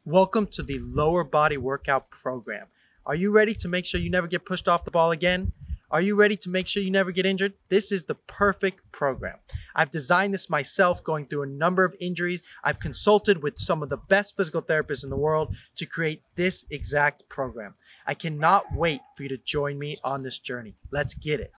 Welcome to the lower body workout program. Are you ready to make sure you never get pushed off the ball again? Are you ready to make sure you never get injured? This is the perfect program. I've designed this myself, going through a number of injuries. I've consulted with some of the best physical therapists in the world to create this exact program. I cannot wait for you to join me on this journey. Let's get it.